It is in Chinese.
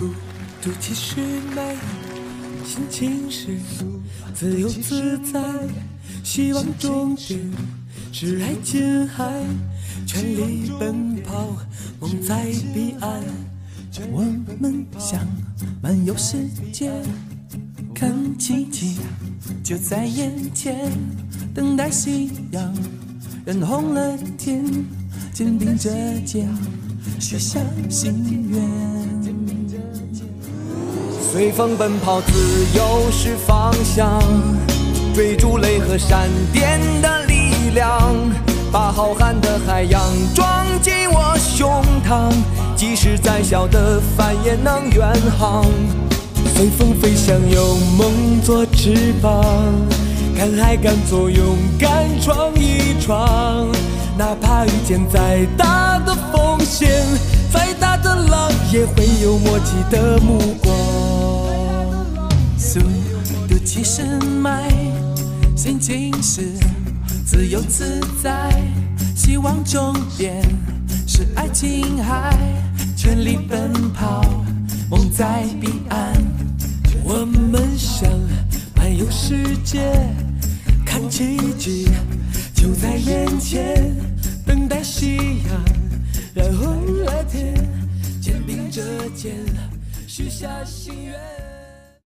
速度其实美，心情是自由自在，希望终点是爱琴海，全力奔跑，梦在彼岸。我们想漫游世界，看奇迹就在眼前，等待夕阳染红了天，肩并着肩许下心愿。随风奔跑，自由是方向，追逐雷和闪电的力量，把浩瀚的海洋装进我胸膛，即使再小的帆也能远航。随风飞翔，有梦做翅膀，敢爱敢做，勇敢闯一闯。哪怕遇见再大的风险，再大的浪，也会有默契的目光。速度其实慢，心情是自由自在，希望终点是爱琴海，全力奔跑，梦在彼岸。我们想漫游世界，看奇迹就在眼前，等待夕阳染红了天，肩并着肩许下心愿。